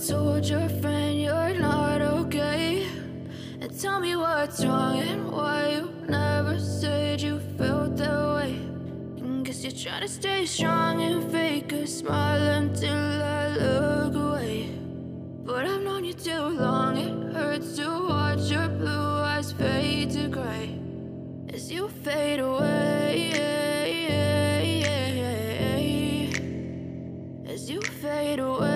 told your friend you're not okay? And tell me what's wrong and why you never said you felt that way. And guess you're trying to stay strong and fake a smile until I look away. But I've known you too long, it hurts to watch your blue eyes fade to gray as you fade away, as you fade away.